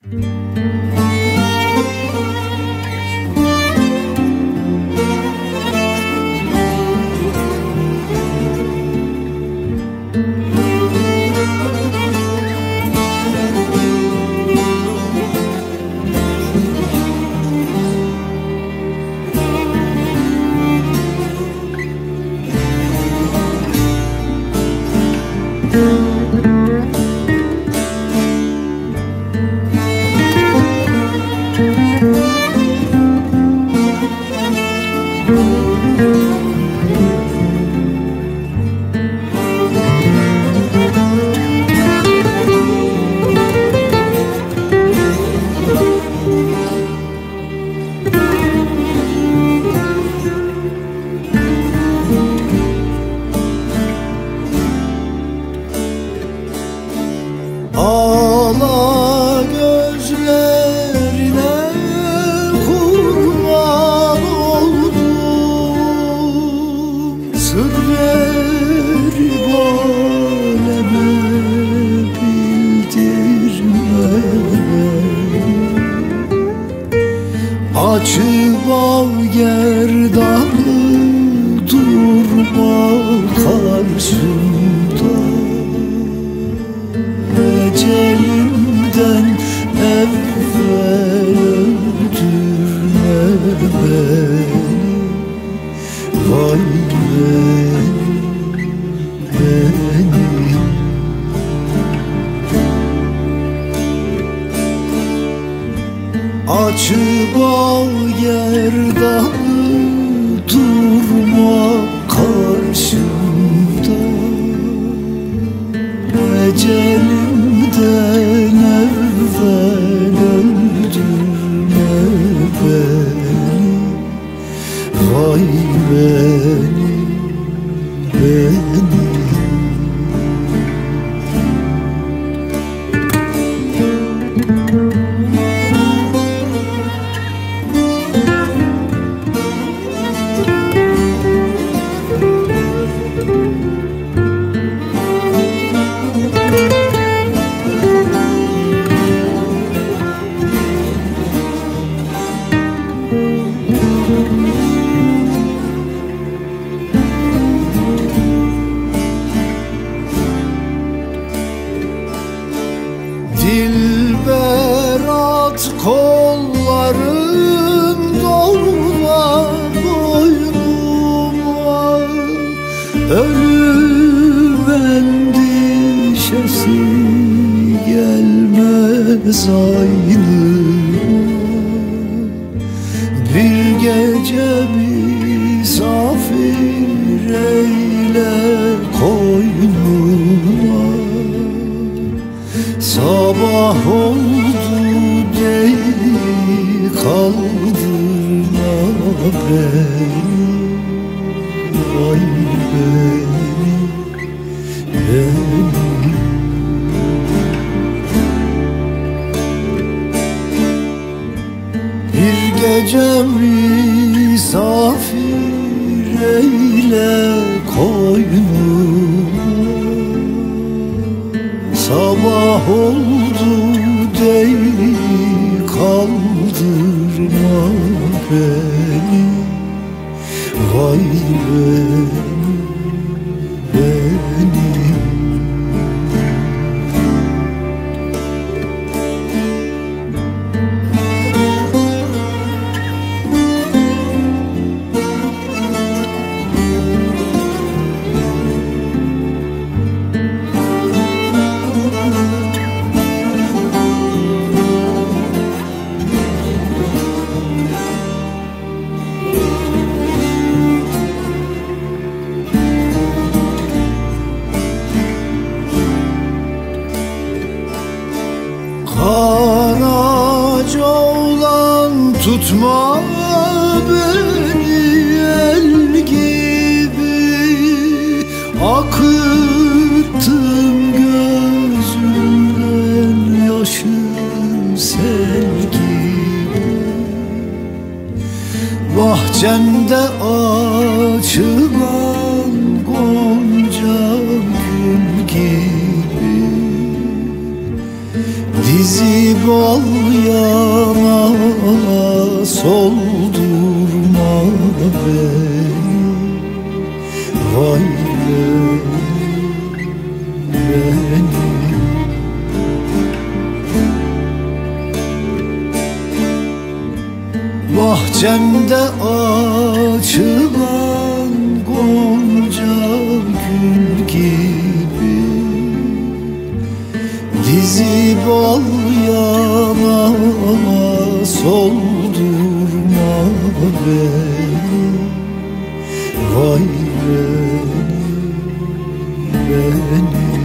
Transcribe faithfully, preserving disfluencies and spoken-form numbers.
Ağla gözlerine kurban oldum, sır verip aleme bildirme. Açıp al gerdanı, durma karşımda. Ecelimden evvel öldürme beni, vay beni, beni. Açıp al gerdanı, durma karşımda. Ecelimden evvel öldürme beni, vay beni, beni. Dilber at kolların dolma boynuma, ölüm endişesi gelmez aynıma. Bir gece misafir eyle koynuma, sabah oldu değil kaldırma beni, vay beni, beni. Bir gece misafir eyle koynuma, sabah oldu değil kaldırma beni, vay beni, beni. Karaca oğlan tutma beni el gibi, akıttım gözümden yaşı sel gibi. Bahçemde açılan gonca gül gibi, dizi Dizi bal yana soldurma beni. Vay beni. Bahçemde açılan gonca gül gibi, dizi bal yana soldurma beni. Vay beni, beni.